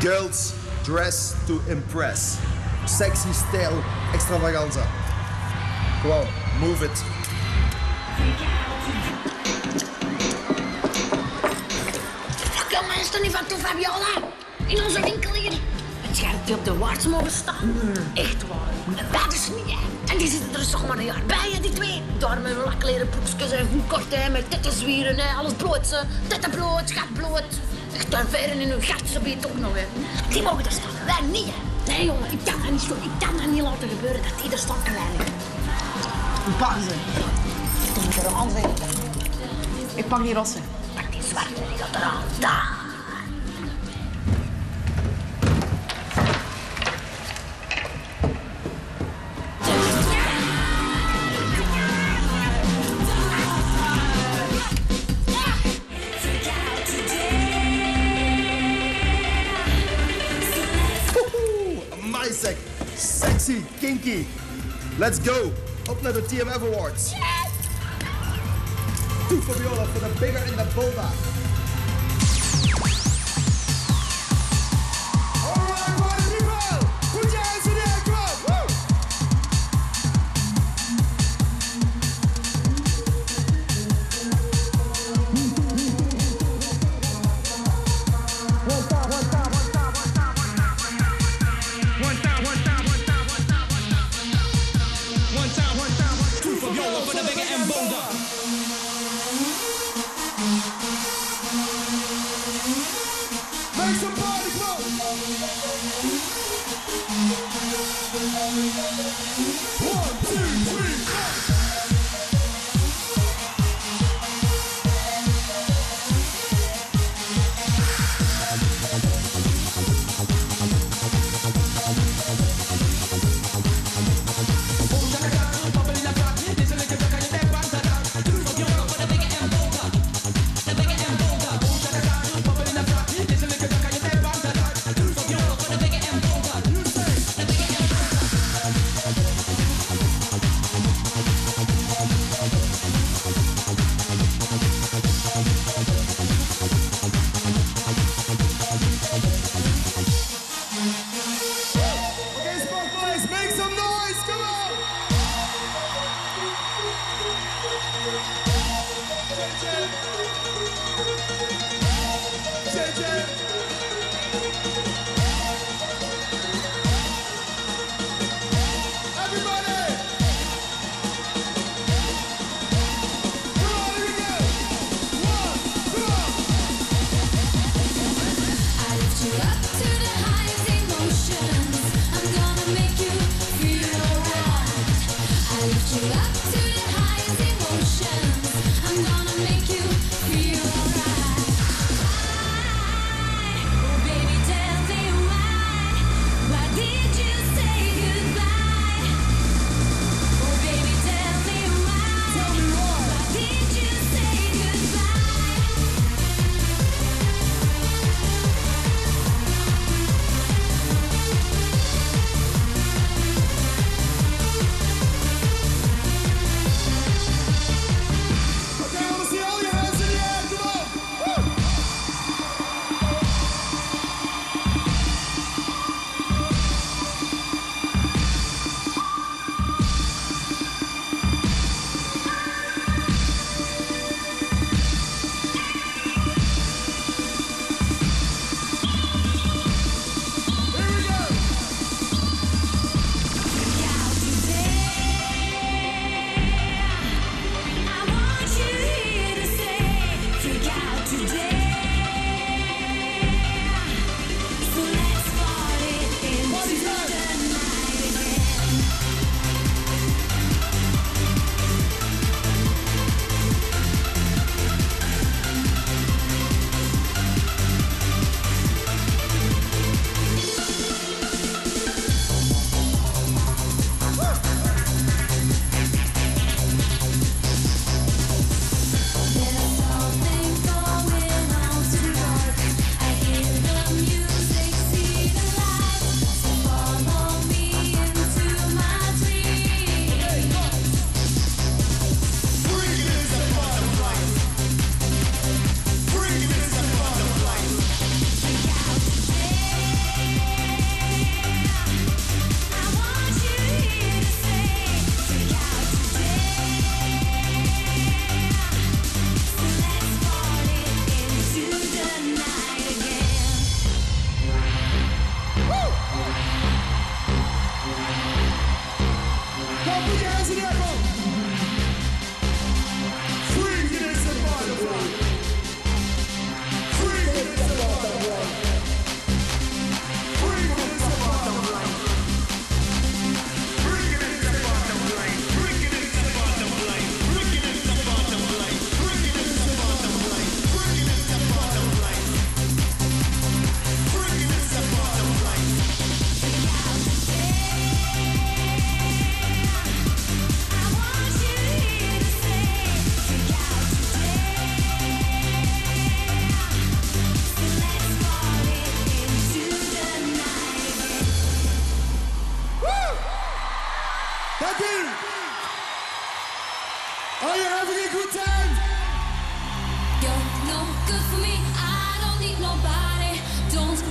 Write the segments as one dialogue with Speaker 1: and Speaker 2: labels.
Speaker 1: Girls dress to impress. Sexy style extravaganza. Gewoon, move it.
Speaker 2: Fuck, man, is toch niet van toe, Fabiola? In onze winkel hier. Het schijnt die op de waard mogen staan. Echt waar. En dat is niet, hè. En die zitten er toch maar een jaar bij, hè, die twee. Daar met lakleren broekjes en goed kort, hè, met tettenzwieren, hè. Alles bloot, ze. Tettenbloot, schatbloot. Echt tuinveren in hun gat, ze biedt ook nog, hè. Die mogen er staan, wij niet, hè. Nee, jongen, ik kan dat niet zo. Ik kan dat niet laten gebeuren, dat die er staan klein.
Speaker 3: Hoe pakken ze? Dat moet er aan zijn. Ik pak die rossen.
Speaker 2: Pak die zwarte, die gaat eraan. Daar.
Speaker 1: Sexy, kinky. Let's go. Op naar de TMF Awards.
Speaker 2: Yes!
Speaker 1: Two Fabiola for the bigger and the bolder. Alright, party people. Put your hands in the air, come on. Woo! Make some party clothes. 1, 2, 3, 4.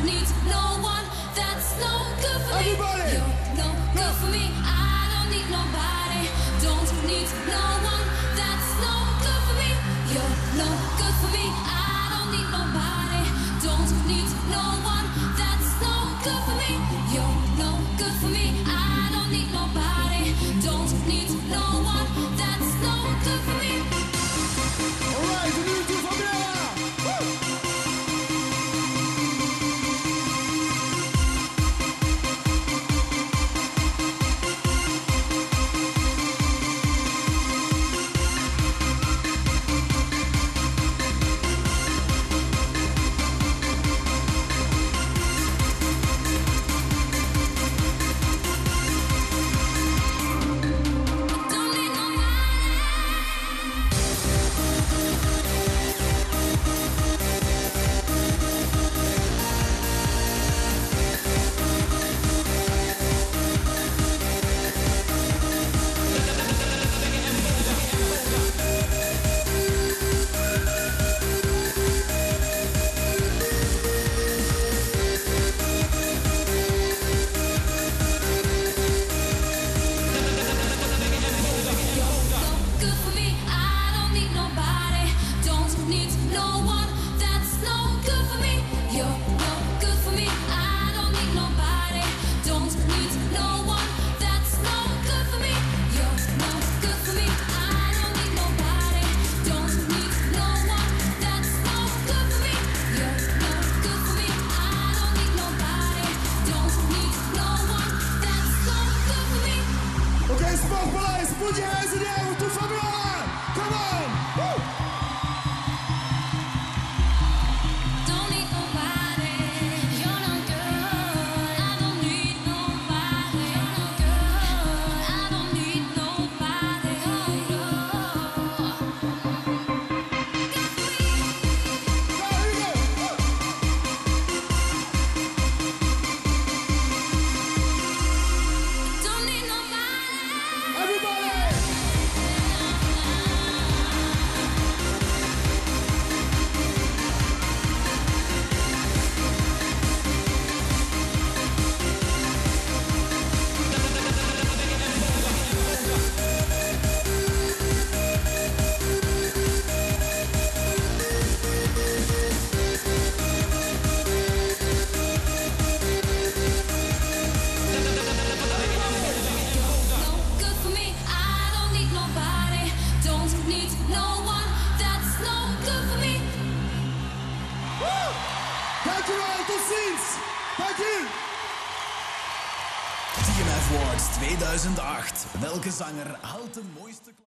Speaker 4: need no one that's no good for me.
Speaker 1: Everybody.
Speaker 4: You're no good for me. I don't need nobody. Don't need no one that's no good for me. You're no good for me. I don't need nobody. Don't need no one that's no good for me. You're no good for me. I don't need nobody. Don't need no one that's no good for me.
Speaker 1: Alright, de nieuwe tour van Bella.
Speaker 4: Don't need nobody. Good for me, I don't need nobody. Don't need no one that's no good for me. You're no good for me, I don't need nobody. Don't need no one that's no good for me. You're no good for me, I don't need nobody. Don't need no one that's no good for me. You're no good for me, I don't need nobody. Don't need no one that's no good for me.
Speaker 1: Okay, Sportpaleis, put your hands in the air to Fabiola. Come on. Woo.
Speaker 4: Don't need nobody. You're no good. I don't need nobody. You're no good. I don't need nobody.
Speaker 1: There we go.
Speaker 4: Don't need nobody.
Speaker 1: Everybody.
Speaker 4: No good for me. I don't need nobody. Don't need no one that's no good for me.
Speaker 1: Dankjewel, tot ziens. Dank u.
Speaker 5: TMF Awards 2008. Welke zanger haalt de mooiste...